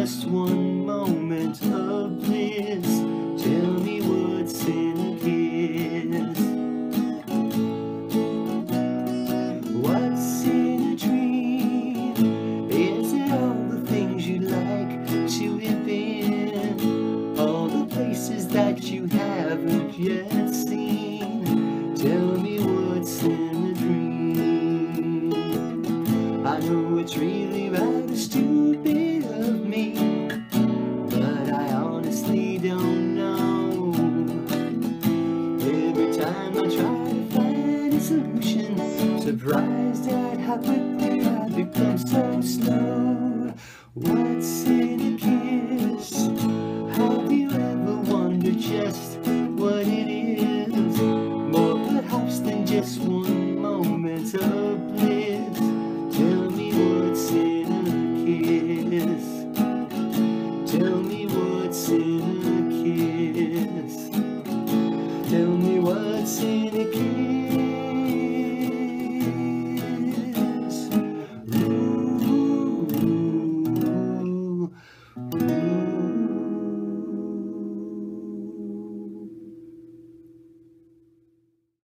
just one moment of bliss. Tell me what's in a kiss. What's in a dream? Is it all the things you like to have been? All the places that you haven't yet